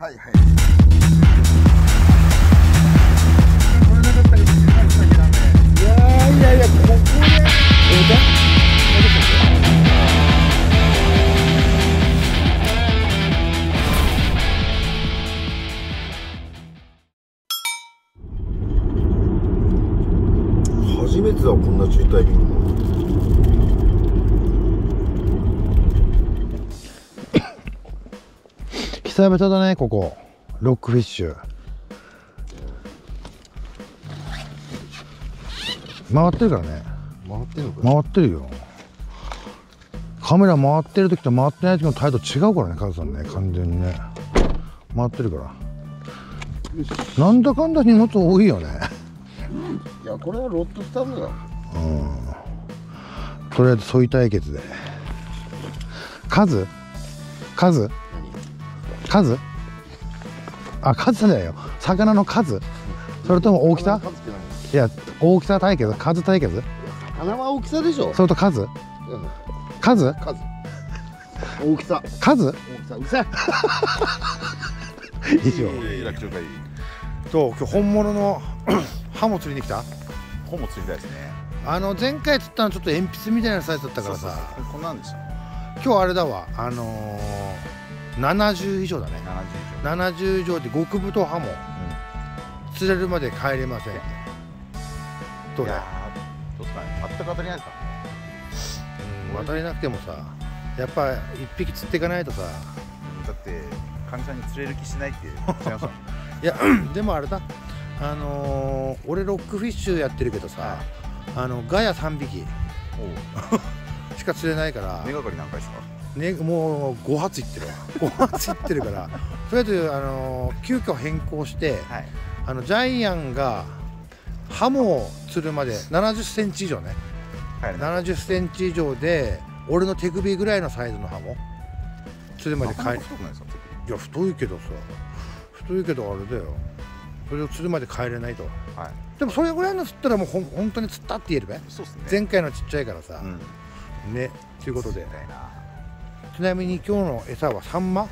はいはい。 これなかったら見せましたけどね。 いやいや、ここで初めてだ、こんな渋滞便も。 久々だね、ここロックフィッシュ。回ってるからね。 回ってんのか。 回ってるよ。カメラ回ってる時と回ってない時の態度違うからね、カズさんね、完全にね。回ってるから。なんだかんだ荷物多いよね。 いや、これはロットスタンドだ。 とりあえずソイ対決で。数あ、数じゃないよ。魚の数それとも大きさ。いや、大きさ対決、数対決。 魚は大きさでしょ。 それと数数大きさ数うさ以上。と今日本物のハモ釣りに来た。 本も釣りたいですね。 前回釣ったのちょっと鉛筆みたいなサイズだったからさ。 こんなんでしょ。 今日あれだわ、70以上だね。70以上で極太ハモ、釣れるまで帰れません。どうだ。 どうですかね。全く当たりないですか。 渡りなくてもさ、やっぱ一匹釣っていかないとさ。 だってかみさんに釣れる気しないって言ってましたもん。 いやでもあれだ、俺ロックフィッシュやってるけどさ、ガヤ3匹しか釣れないから。 根がかり何回ですか。 ね、もう5発いってるわ。5発いってるからとりあえず急遽変更して、ジャイアンがハモを釣るまで70センチ以上ね、70センチ以上で俺の手首ぐらいのサイズのハモ釣るまで帰る。いや太いけどさ、太いけどあれだよ、それを釣るまで帰れないと。でもそれぐらいの釣ったらもう本当に釣ったって言えるべ。前回のちっちゃいからさ、ね、ということで。ちなみに今日の餌はサンマ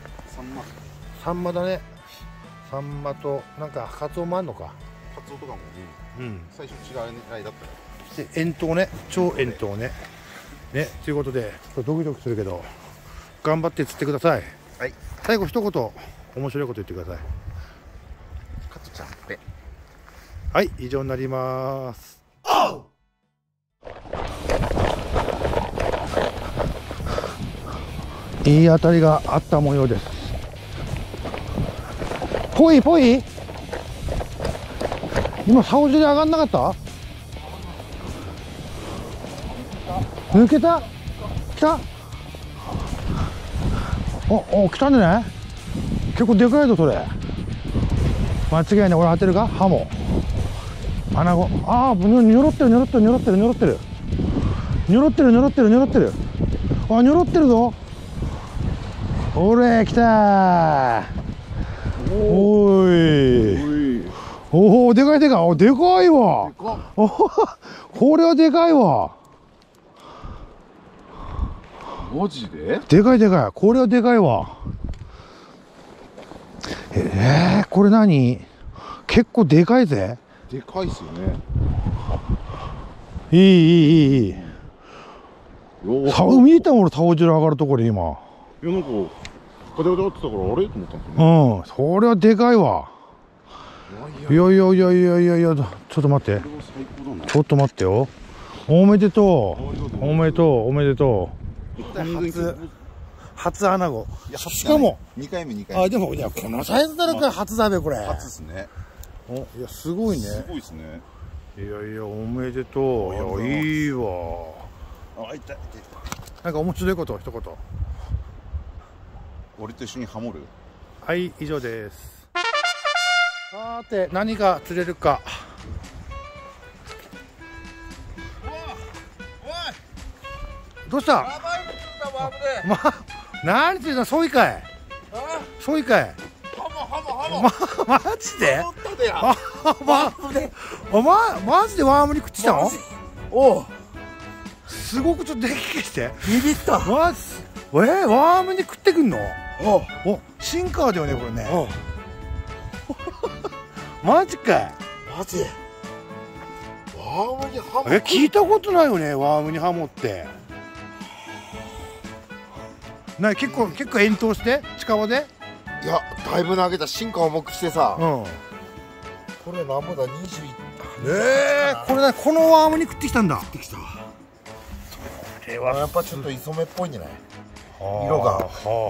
だね。サンマとなんかカツオもあんのか。 カツオとかも最初違う狙いだったら。 で遠投ね、超遠投ね。ね、ということでドキドキするけど頑張って釣ってください。最後一言面白いこと言ってください。 カツちゃんって。 はい、以上になります。いい当たりがあった模様です。ぽい今竿尻上がんなかった。抜けた。来た。来たね。結構でかいぞそれ。間違いない。俺当てるか。ハモアナゴ。ああ、ニョロってる。あ、ニョロってるぞ。おれ、来たー。おお、でかい。でかいわ。これはでかいわ。 マジででかい。これはでかいわ。これ何。結構でかいぜ。 でかいっすよね。 いい。見た俺、竿汁上がるところ今。 いや、なんかガチャガチャってたからあれと思ったんですよね。 それはでかいわ。いや、ちょっと待って。よ。おめでとう。初アナゴ。しかも 2回目。 あ、でもいや、このサイズだろから初だべこれ。 初ですね。 いや、すごいね。 すごいですね。 いや、おめでとう。いや、いいわ。 あ、痛い。 なんか面白いこと一言。 俺と一緒にハモる。 はい、以上です。さて、何が釣れるか。どうした。何釣るの。ソイかい。マジで。マジでワームに食ってきたの。すごくちょっとできて。握った。ワームに食ってくんの。 おシンカーだよねこれね。マジかい。 マジワームにハモ。 聞いたことないよねワームにハモって。結構遠投して近場で。 いやだいぶ投げた。進化重くしてさ、 これなんぼだ21。 これこのワームに食ってきたんだ。食ってきた。これはやっぱちょっと磯目っぽいんじゃない。色が。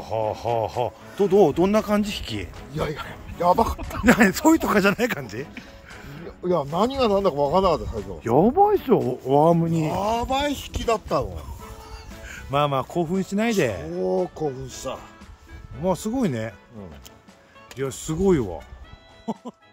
どんな感じ引き。 いややばかった。 そういうとかじゃない感じ。 いや何が何だか分からなかった最初。 やばいっすよワームに。 やばい引きだったの。 まあまあ興奮しないで。 おお興奮した。 まあすごいね。いやすごいわ。